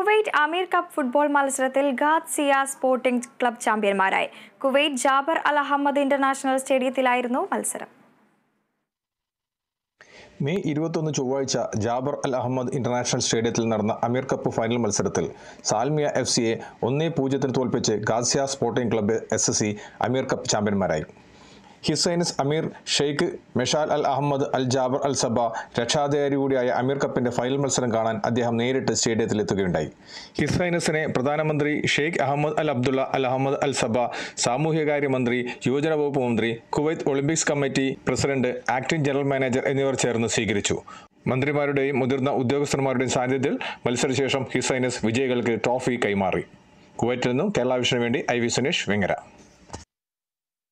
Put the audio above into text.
Kuwait അമീർ cup football മത്സരത്തിൽ Qadsia sporting club ചാമ്പ്യന്മാരായി. Kuwait Jaber Al Ahmad international സ്റ്റേഡിയത്തിലായിരുന്നു മത്സരം. മെയ് 21 ചൊവ്വാഴ്ച ജാബർ അൽ അഹമ്മദ് ഇന്റർനാഷണൽ സ്റ്റേഡിയത്തിൽ നടന്ന അമീർ കപ്പ് ഫൈനൽ മത്സരത്തിൽ സാൽമിയ FCയെ 1-0 തോൽപ്പിച്ച് Qadsia sporting club SSC Amir cup ചാമ്പ്യന്മാരായി. His highness Amir Sheikh Meshal Al Ahmad Al Jaber Al Sabah രക്ഷാധികാരി കൂടിയായ അമീർ കപ്പിന്റെ ഫൈനൽ മത്സരം കാണാൻ അദ്ദേഹം നേരിട്ട് സ്റ്റേഡിയത്തിൽ എത്തുകയുണ്ടായി. ഹിസ് ഹൈനസിനെ പ്രധാനമന്ത്രി ഷെയ്ഖ് അഹമ്മദ് അൽ അബ്ദുള്ള അൽ അഹമ്മദ് അൽ സബ, സാമൂഹ്യകാര്യ മന്ത്രി, യുവജന വകുപ്പ് മന്ത്രി, Kuwait Olympics committee president, acting general manager എന്നിവർ ചേർന്ന് സ്വീകരിച്ചു. മന്ത്രിമാരുടെയും മുതിർന്ന ഉദ്യോഗസ്ഥന്മാരുടെയും സാന്നിധ്യത്തിൽ മത്സരശേഷം ഹിസ് ഹൈനസ് വിജയികൾക്ക് ട്രോഫി കൈമാറി. കുവൈറ്റിൽ നിന്നും കേരള വിഷന് വേണ്ടി IV സുനേഷ്, വെങ്ങര.